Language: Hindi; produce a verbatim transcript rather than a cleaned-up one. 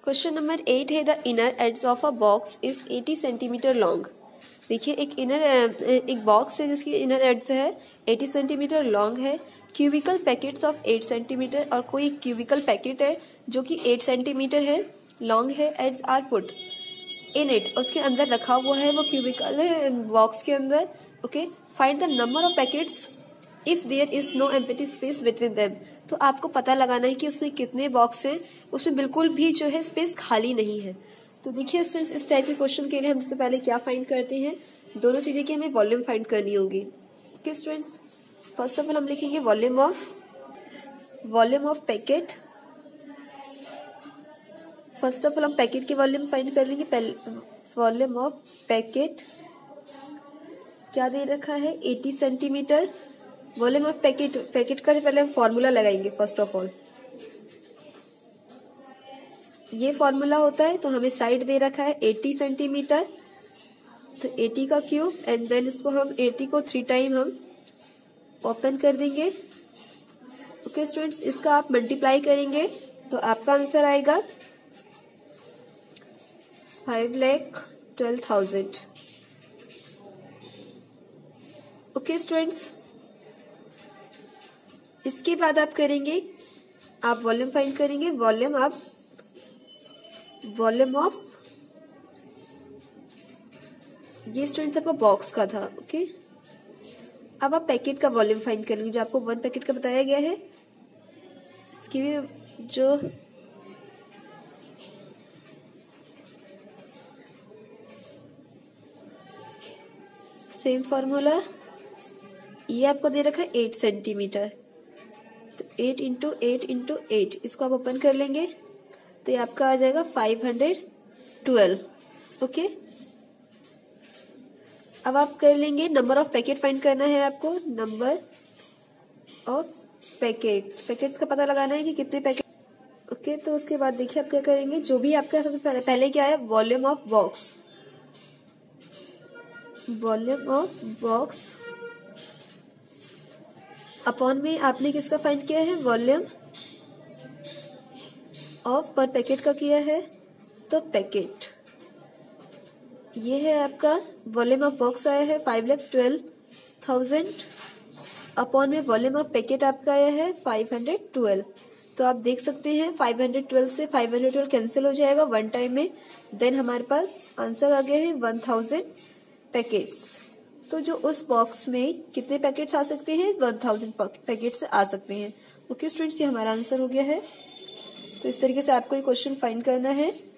क्वेश्चन नंबर एट है the inner edges of a box is eighty centimetre long. देखिए एक इनर एक बॉक्स है जिसकी इनर एड्स है एटी सेंटीमीटर लॉन्ग है। Cubical packets of eight centimetre और कोई क्यूबिकल पैकेट है जो कि एट सेंटीमीटर है लॉन्ग है। Edges are put in it, उसके अंदर रखा हुआ है वो क्यूबिकल बॉक्स के अंदर। Okay, find the number of packets if there is no empty space between them. तो आपको पता लगाना है कि उसमें कितने बॉक्स हैं, उसमें बिल्कुल भी जो है स्पेस खाली नहीं है। तो देखिए स्टूडेंट्स, इस टाइप के क्वेश्चन के लिए हम सबसे पहले क्या फाइंड करते हैं, दोनों चीजें की हमें वॉल्यूम फाइंड करनी होगी। Okay students, first of all हम लिखेंगे volume of volume of packet. First of all हम पैकेट की वॉल्यूम फाइंड कर लेंगे। वॉल्यूम ऑफ पैकेट क्या दे रखा है, eighty centimetre. Volume of packet packet का पहले हम फॉर्मूला लगाएंगे। फर्स्ट ऑफ ऑल ये फॉर्मूला होता है, तो हमें साइड दे रखा है एटी सेंटीमीटर, तो एटी का क्यूब एंड देन इसको हम एटी को थ्री टाइम हम ओपन कर देंगे। ओके स्टूडेंट्स, इसका आप मल्टीप्लाई करेंगे तो आपका आंसर आएगा five lakh twelve thousand. Okay students, इसके बाद आप करेंगे, आप वॉल्यूम फाइंड करेंगे। वॉल्यूम आप वॉल्यूम ऑफ ये स्टूडेंट्स आपका बॉक्स का था। ओके, अब आप पैकेट का वॉल्यूम फाइंड करेंगे जो आपको वन पैकेट का बताया गया है। इसकी भी जो सेम फॉर्मूला, ये आपको दे रखा है एट सेंटीमीटर, तो eight into eight into eight, इसको आप ओपन कर लेंगे तो ये आपका आ जाएगा फाइव हंड्रेड ट्वेल्व। ओके, अब आप कर लेंगे नंबर ऑफ पैकेट फाइंड करना है आपको। नंबर ऑफ पैकेट्स पैकेट्स का पता लगाना है कि कितने पैकेट। ओके, तो उसके बाद देखिए आप क्या करेंगे, जो भी आपका सबसे पहले, पहले क्या है, volume of box volume of box upon में आपने किसका फाइंड किया है, वॉल्यूम ऑफ पर पैकेट का किया है, तो पैकेट ये है आपका वॉल्यूम ऑफ बॉक्स आया है five lakh twelve thousand upon में वॉल्यूम ऑफ पैकेट आपका आया है फाइव हंड्रेड ट्वेल्व। तो आप देख सकते हैं फाइव हंड्रेड ट्वेल्व से फाइव हंड्रेड ट्वेल्व कैंसिल हो जाएगा वन टाइम में, देन हमारे पास आंसर आ गया है वन थाउजेंड पैकेट्स। तो जो उस बॉक्स में कितने पैकेट्स आ सकते हैं, वन थाउजेंड पैकेट्स आ सकते हैं। ओके स्टूडेंट्स, ये हमारा आंसर हो गया है। तो इस तरीके से आपको ये क्वेश्चन फाइंड करना है।